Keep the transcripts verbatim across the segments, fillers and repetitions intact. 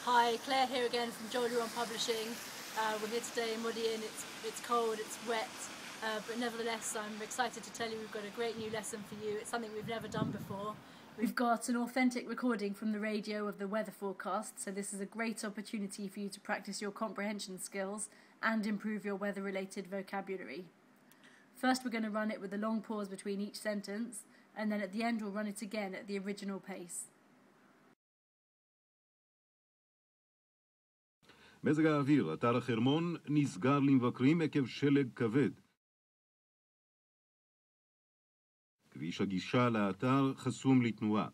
Hi, Claire here again from Joel Luron Publishing. Uh, we're here today in Modi'in. It's, it's cold, it's wet, uh, but nevertheless I'm excited to tell you we've got a great new lesson for you. It's something we've never done before. We've got an authentic recording from the radio of the weather forecast, so this is a great opportunity for you to practice your comprehension skills and improve your weather-related vocabulary. First we're going to run it with a long pause between each sentence, and then at the end we'll run it again at the original pace. מזג האוויר, אתר החרמון נסגר למבקרים עקב שלג כבד. כביש הגישה לאתר חסום לתנועה.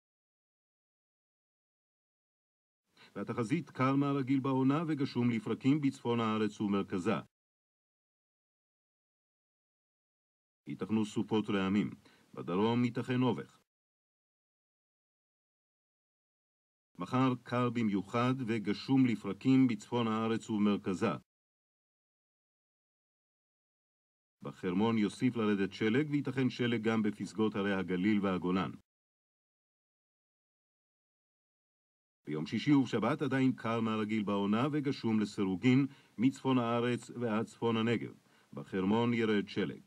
והתחזית קר מהרגיל בעונה וגשום לפרקים בצפון הארץ ומרכזה. ייתכנו סופות רעמים. בדרום ייתכן אובך. מחר קר במיוחד וגשום לפרקים בצפון הארץ ומרכזה. בחרמון יוסיף לרדת שלג וייתכן שלג גם בפסגות הרי הגליל והגולן. ביום שישי ובשבת עדיין קר מהרגיל בעונה וגשום לסירוגין מצפון הארץ ועד צפון הנגב. בחרמון ירד שלג.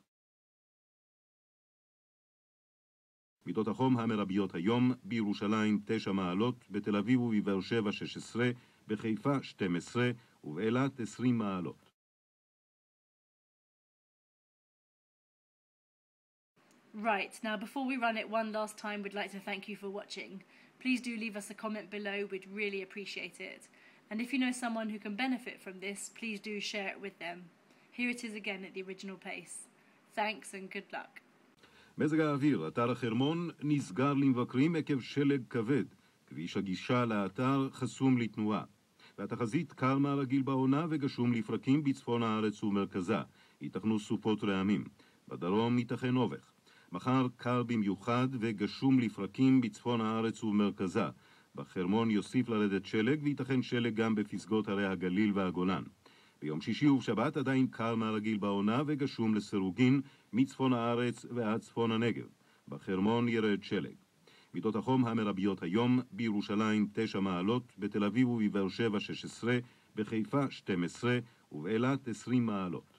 מידות החום המרביות היום: בירושלים תשע מעלות, בתל אביב ובבאר שבע שש עשרה, בחיפה שתים עשרה ובאילת עשרים מעלות. Right, now before we run it one last time, we'd like to thank you for watching. Please do leave us a comment below, we'd really appreciate it. And if you know someone who can benefit from this, please do share it with them. Here it is again at the original pace. Thanks and good luck. מזג האוויר, אתר החרמון נסגר למבקרים עקב שלג כבד. כביש הגישה לאתר חסום לתנועה. והתחזית קר מהרגיל בעונה וגשום לפרקים בצפון הארץ ומרכזה. ייתכנו סופות רעמים. בדרום ייתכן אובך. מחר קר במיוחד וגשום לפרקים בצפון הארץ ומרכזה. בחרמון יוסיף לרדת שלג וייתכן שלג גם בפסגות הרי הגליל והגולן. ביום שישי ובשבת עדיין קר מהרגיל בעונה וגשום לסירוגין מצפון הארץ ועד צפון הנגב. בחרמון ירד שלג. מידות החום המרביות היום: בירושלים תשע מעלות, בתל אביב ובבאר שבע שש עשרה, בחיפה שתים עשרה ובאילת עשרים מעלות.